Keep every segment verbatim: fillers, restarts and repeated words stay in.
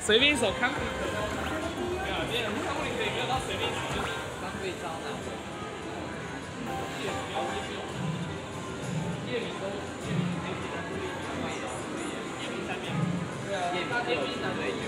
随便一首康复。没有，没有，康复可以没有到随便一首，就是康复招拿回。叶不要叶名，叶名都叶名可以当助理，可以可以，叶名三秒。对啊，叶名叶名三对九。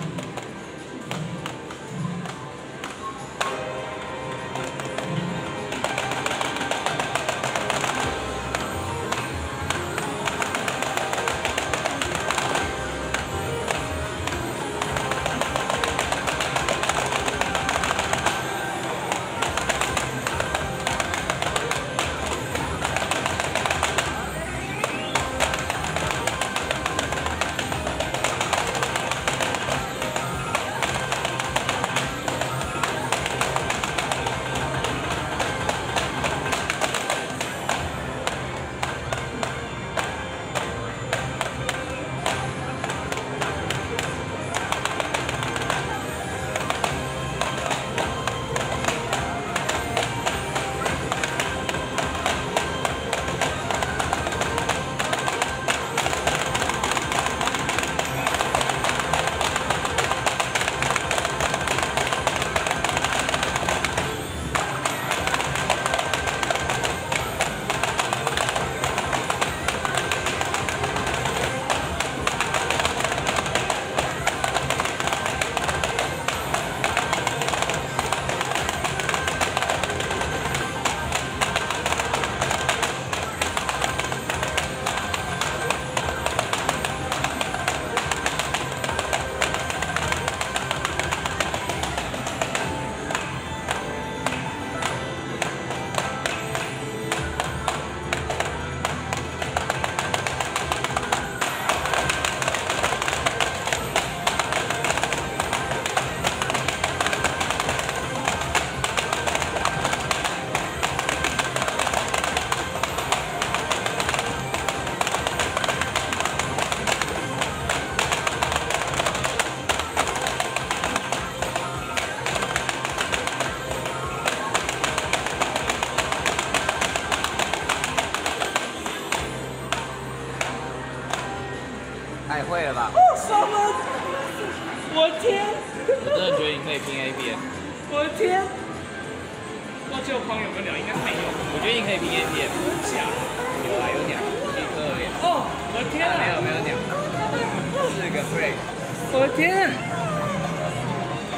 太会了吧！ 哦，什么？我天！ 我真的觉得你可以拼 A B M。 我的天！忘记我朋友有没有聊，应该没有。 我觉得你可以拼 A B M。 假？ 有啊，有鸟，一颗而已。 哦，我的天啊！ 没有没有鸟，四个 break。 我的天！